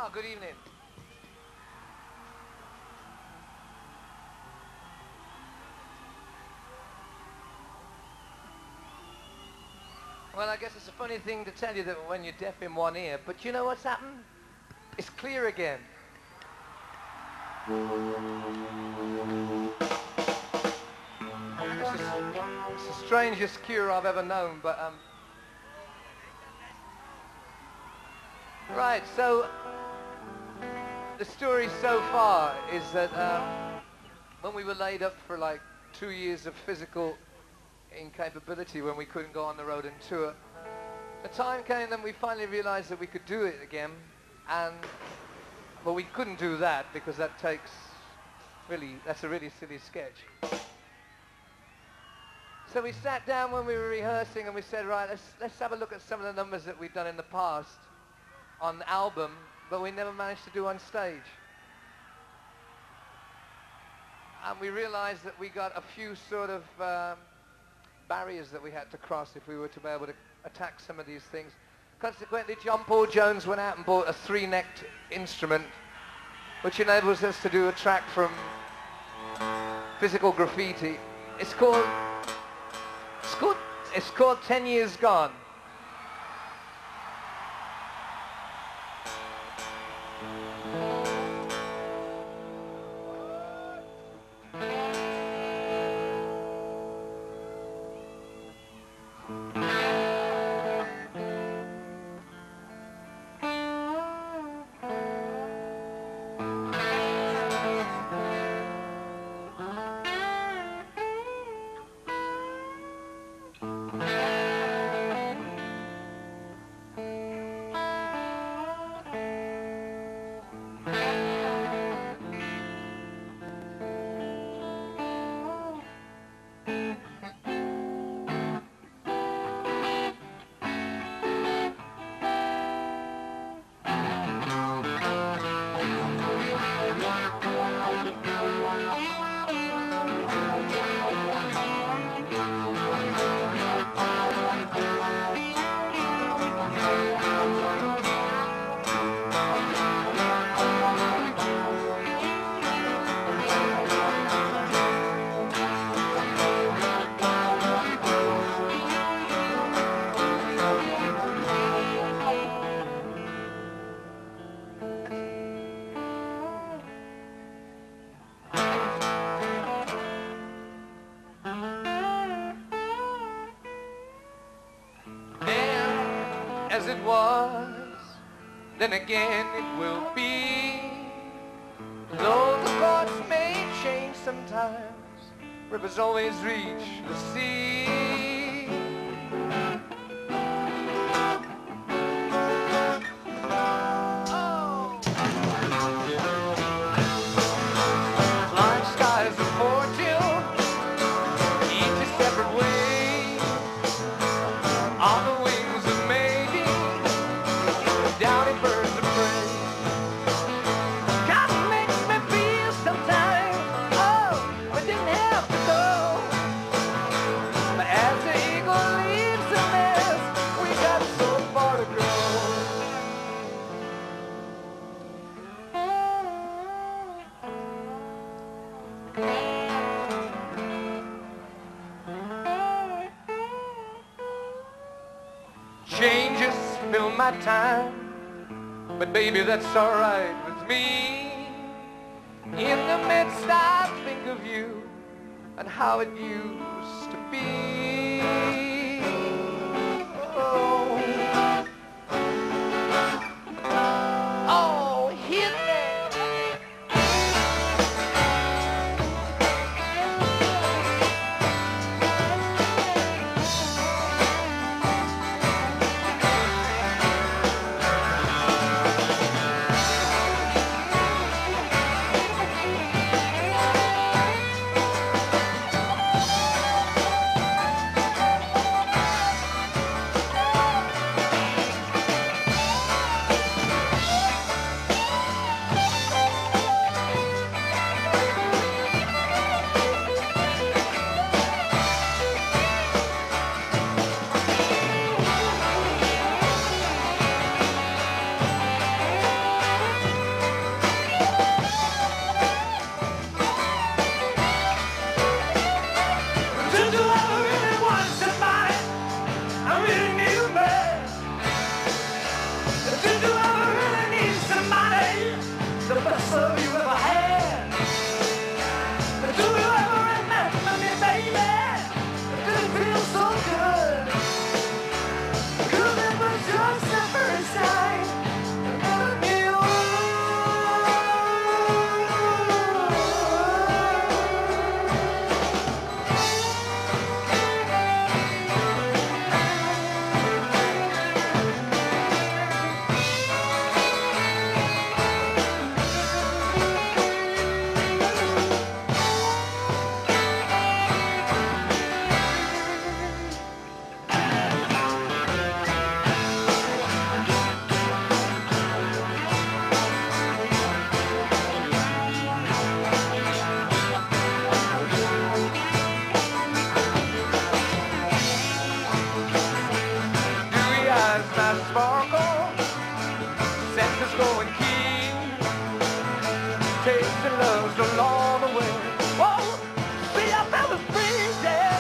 Good evening. Well, I guess it's a funny thing to tell you that when you're deaf in one ear, but you know what's happened? It's clear again. It's the strangest cure I've ever known, but right, so the story so far is that when we were laid up for like 2 years of physical incapability, when we couldn't go on the road and tour, the time came then we finally realized that we could do it again, and well, we couldn't do that because that takes that's a really silly sketch. So we sat down when we were rehearsing and we said, right, let's have a look at some of the numbers that we've done in the past on the album, but we never managed to do on stage. And we realized that we got a few sort of barriers that we had to cross if we were to be able to attack some of these things. Consequently, John Paul Jones went out and bought a 3-necked instrument, which enables us to do a track from Physical Graffiti. It's called 10 Years Gone. As it was, then again it will be. Though the course may change sometimes, rivers always reach the sea. Oh. Flying skies of fortune, each a separate way. On the wings of down in birds of prey. God makes me feel sometimes, oh, we didn't have to go. But as the eagle leaves the nest, we got so far to go. Changes fill my time, but baby, that's alright with me. In the midst I think of you and how it used to be. Oh, oh, hit me. eyes sparkle, senses going keen, tasting love's along the way. Whoa, see, I felt the breeze, yeah.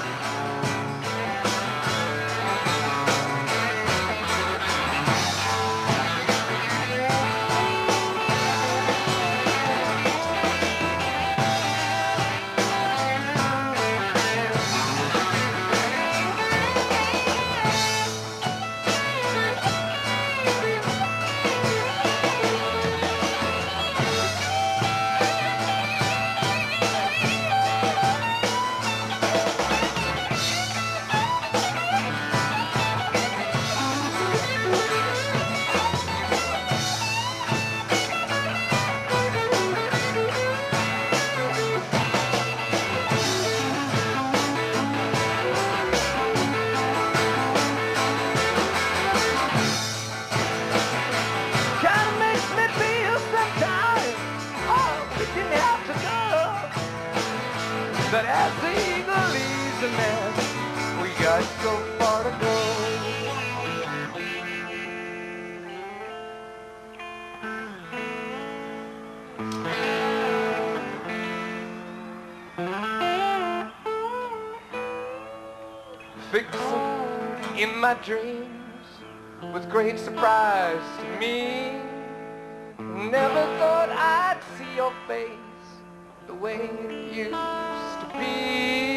But as the eagle leaves the nest, we got so far to go. Fixing in my dreams with great surprise to me. Never thought I'd see your face the way it used to be.